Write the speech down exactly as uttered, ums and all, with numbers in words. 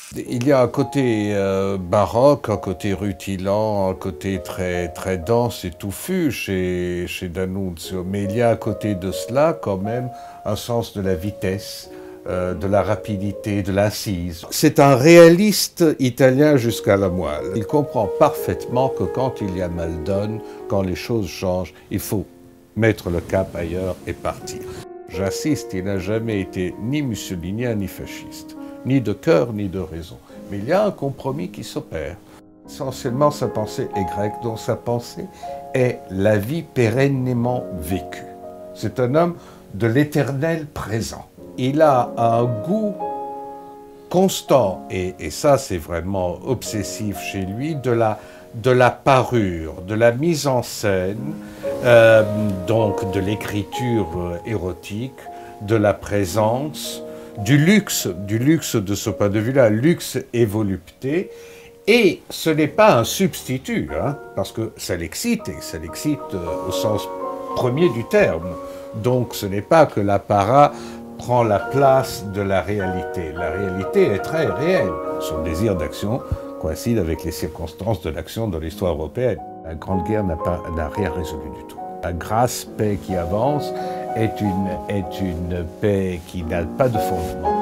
Il y a un côté euh, baroque, un côté rutilant, un côté très, très dense et touffu chez, chez D'Annunzio, mais il y a à côté de cela quand même un sens de la vitesse, euh, de la rapidité, de l'assise. C'est un réaliste italien jusqu'à la moelle. Il comprend parfaitement que quand il y a mal donne, quand les choses changent, il faut mettre le cap ailleurs et partir. J'insiste, il n'a jamais été ni mussolinien ni fasciste. Ni de cœur, ni de raison. Mais il y a un compromis qui s'opère. Essentiellement, sa pensée est grecque, dont sa pensée est la vie pérennement vécue. C'est un homme de l'éternel présent. Il a un goût constant, et, et ça c'est vraiment obsessif chez lui, de la, de la parure, de la mise en scène, euh, donc de l'écriture érotique, de la présence, du luxe, du luxe de ce point de vue-là, luxe et volupté, et ce n'est pas un substitut, hein, parce que ça l'excite, et ça l'excite euh, au sens premier du terme. Donc ce n'est pas que l'apparat prend la place de la réalité. La réalité est très réelle. Son désir d'action coïncide avec les circonstances de l'action dans l'histoire européenne. La Grande Guerre n'a pas, n'a rien résolu du tout. La grasse paix qui avance est une, est une paix qui n'a pas de fondement.